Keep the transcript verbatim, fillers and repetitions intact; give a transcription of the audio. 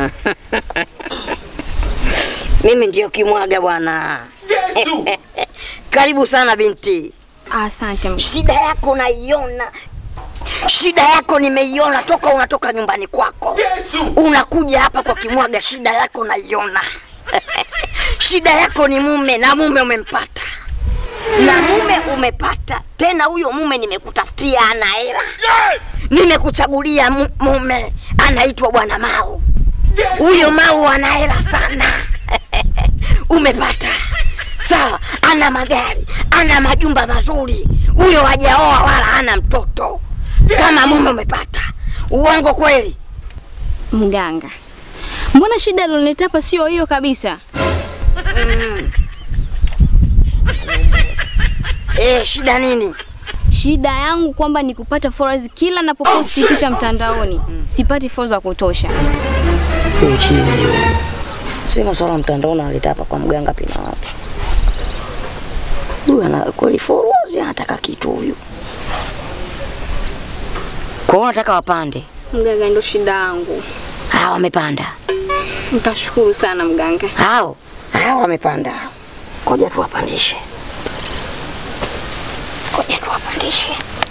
Mimi ndio Kimwaga bwana. Yesu. Karibu sana binti. Asante. Shida yako naiona. Shida yako nimeiona toka unatoka nyumbani kwako. Yesu. Unakuja hapa kwa Kimwaga, shida yako naiona. Shida yako ni mume, na mume umempata. Na mume umepata. Tena huyo mume nimekutafutia ana hela. Nimekuchagulia mume anaitwa Bwana Mau. Huyo Mau ana hela sana. Umepata. Sawa, ana magari, ana majumba mazuri. Huyo hajaoa wala ana mtoto. Kama mume umepata. Uongo kweli? Mganga, mbona shida alileta hapa sio hiyo kabisa? Mm. Eh, shida nini? Shida yangu kwamba ni kupata followers kila napoposti oh, picha mtandaoni. Mm. Sipati followers wa kutosha. Uchizi. Sema swala mtandaoni analeta hapa kwa mganga pina wapi? Huyu ana kweli followers, anataka kitu huyu. Kwa unataka wapande? Mganga, ndio shida yangu. Hao wamepanda. Nitashukuru sana mganga. Hao, hao wamepanda. Ngoja tuwapandishe. Ngoja tuwapandishe.